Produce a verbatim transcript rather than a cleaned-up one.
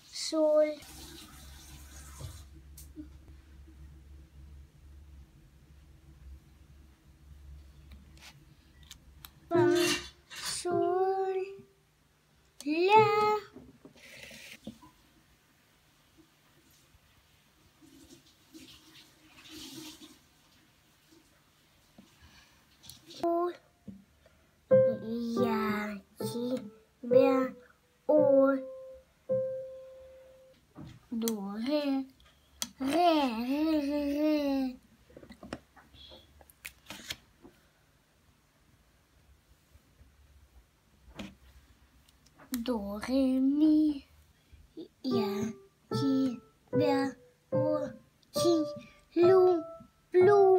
sol, fa, sol, la, o, ja, ki, bia, o, do, re, re, re, re, re. Do, re, mi, ja, ki, bia, o, ki, lu, blu.